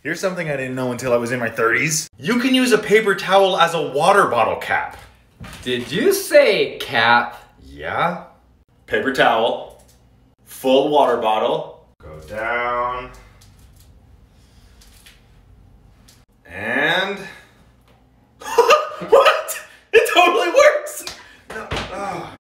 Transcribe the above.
Here's something I didn't know until I was in my 30s. You can use a paper towel as a water bottle cap. Did you say cap? Yeah. Paper towel, full water bottle, go down, and